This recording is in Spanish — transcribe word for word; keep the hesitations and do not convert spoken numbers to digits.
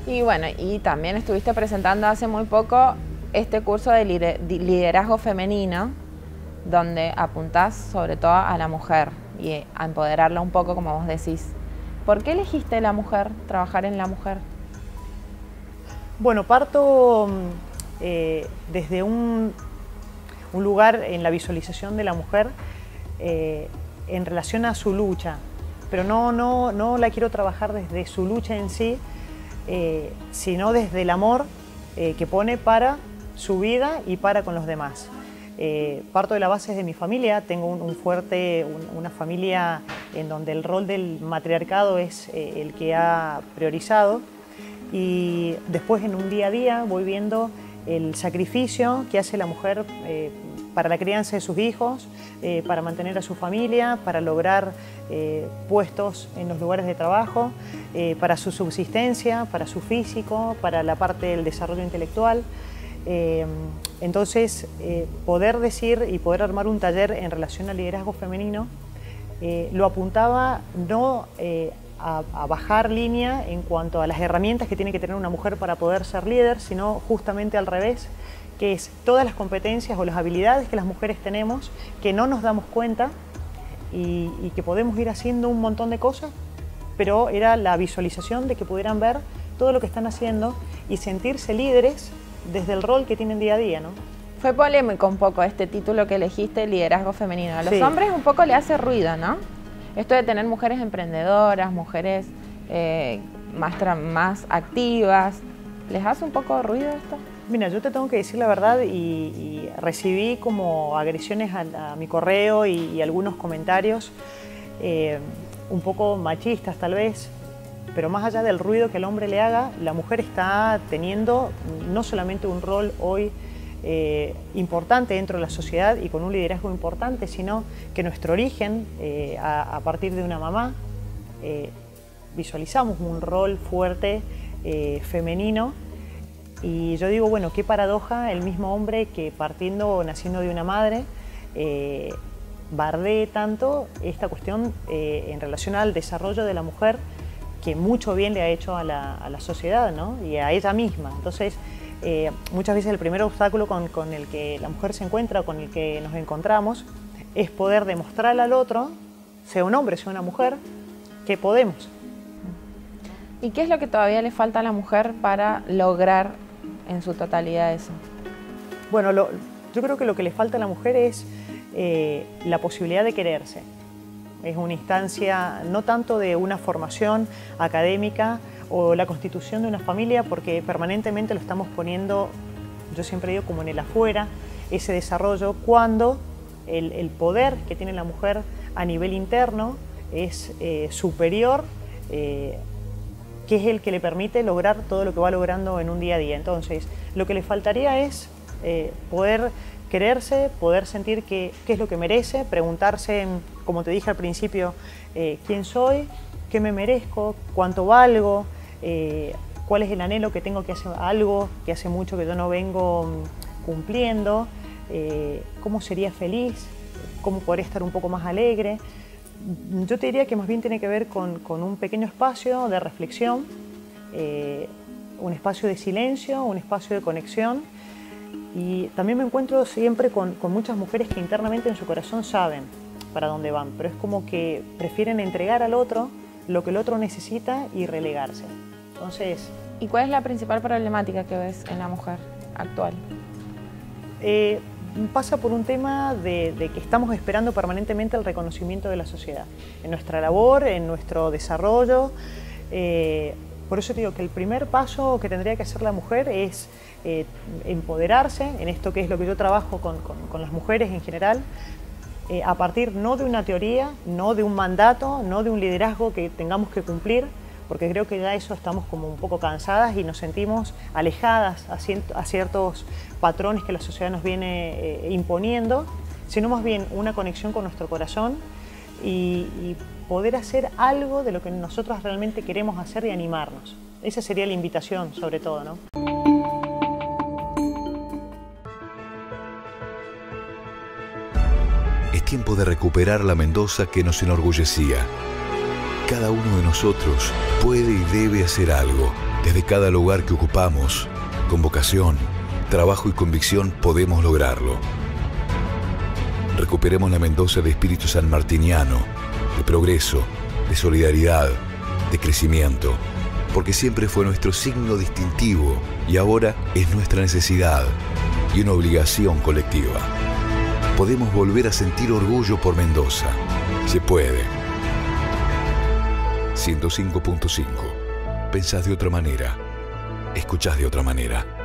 Y bueno, y también estuviste presentando hace muy poco este curso de liderazgo femenino, donde apuntás sobre todo a la mujer y a empoderarla un poco, como vos decís. ¿Por qué elegiste la mujer, trabajar en la mujer? Bueno, parto eh, desde un, un lugar en la visualización de la mujer eh, en relación a su lucha, pero no, no, no la quiero trabajar desde su lucha en sí, eh, sino desde el amor eh, que pone para su vida y para con los demás. Eh, parto de la base de mi familia, tengo un, un fuerte, un, una familia en donde el rol del matriarcado es eh, el que ha priorizado, y después en un día a día voy viendo el sacrificio que hace la mujer eh, para la crianza de sus hijos, eh, para mantener a su familia, para lograr eh, puestos en los lugares de trabajo, eh, para su subsistencia, para su físico, para la parte del desarrollo intelectual. Eh, entonces, eh, poder decir y poder armar un taller en relación al liderazgo femenino, eh, lo apuntaba no eh, a, a bajar línea en cuanto a las herramientas que tiene que tener una mujer para poder ser líder, sino justamente al revés, que es todas las competencias o las habilidades que las mujeres tenemos, que no nos damos cuenta y, y que podemos ir haciendo un montón de cosas, pero era la visualización de que pudieran ver todo lo que están haciendo y sentirse líderes desde el rol que tienen día a día, ¿no? Fue polémico un poco este título que elegiste, liderazgo femenino. A los sí. hombres un poco le hace ruido, ¿no? Esto de tener mujeres emprendedoras, mujeres eh, más, más activas, ¿les hace un poco ruido esto? Mira, yo te tengo que decir la verdad y, y recibí como agresiones a, a mi correo y, y algunos comentarios eh, un poco machistas tal vez, pero más allá del ruido que el hombre le haga, la mujer está teniendo no solamente un rol hoy eh, importante dentro de la sociedad y con un liderazgo importante, sino que nuestro origen, eh, a, a partir de una mamá, eh, visualizamos un rol fuerte eh, femenino. Y yo digo, bueno, qué paradoja el mismo hombre que partiendo, naciendo de una madre, eh, bardee tanto esta cuestión eh, en relación al desarrollo de la mujer, que mucho bien le ha hecho a la, a la sociedad, ¿no? Y a ella misma. Entonces, eh, muchas veces el primer obstáculo con, con el que la mujer se encuentra, con el que nos encontramos, es poder demostrarle al otro, sea un hombre, sea una mujer, que podemos. ¿Y qué es lo que todavía le falta a la mujer para lograr en su totalidad eso? Bueno, lo, yo creo que lo que le falta a la mujer es eh, la posibilidad de quererse. Es una instancia no tanto de una formación académica o la constitución de una familia, porque permanentemente lo estamos poniendo, yo siempre digo, como en el afuera, ese desarrollo, cuando el, el poder que tiene la mujer a nivel interno es eh, superior, eh, que es el que le permite lograr todo lo que va logrando en un día a día. Entonces, lo que le faltaría es eh, poder quererse, poder sentir qué es lo que merece, preguntarse, como te dije al principio, eh, quién soy, qué me merezco, cuánto valgo, eh, cuál es el anhelo que tengo que hacer algo que hace mucho que yo no vengo cumpliendo, eh, cómo sería feliz, cómo podría estar un poco más alegre. Yo te diría que más bien tiene que ver con, con un pequeño espacio de reflexión, eh, un espacio de silencio, un espacio de conexión. Y también me encuentro siempre con, con muchas mujeres que internamente en su corazón saben para dónde van, pero es como que prefieren entregar al otro lo que el otro necesita y relegarse. Entonces, ¿y cuál es la principal problemática que ves en la mujer actual? Eh, pasa por un tema de, de que estamos esperando permanentemente el reconocimiento de la sociedad, en nuestra labor, en nuestro desarrollo. Eh, por eso te digo que el primer paso que tendría que hacer la mujer es eh, empoderarse en esto que es lo que yo trabajo con, con, con las mujeres en general, eh, a partir no de una teoría, no de un mandato, no de un liderazgo que tengamos que cumplir, porque creo que ya eso estamos como un poco cansadas y nos sentimos alejadas a, ciento, a ciertos patrones que la sociedad nos viene eh, imponiendo, sino más bien una conexión con nuestro corazón y, y poder hacer algo de lo que nosotros realmente queremos hacer y animarnos. Esa sería la invitación, sobre todo, ¿no? Es tiempo de recuperar la Mendoza que nos enorgullecía. Cada uno de nosotros puede y debe hacer algo Desde cada lugar que ocupamos, con vocación, trabajo y convicción podemos lograrlo. Recuperemos la Mendoza de espíritu sanmartiniano, de progreso, de solidaridad, de crecimiento, porque siempre fue nuestro signo distintivo y ahora es nuestra necesidad y una obligación colectiva. Podemos volver a sentir orgullo por Mendoza. Se puede. ciento cinco punto cinco. Pensás de otra manera. Escuchás de otra manera.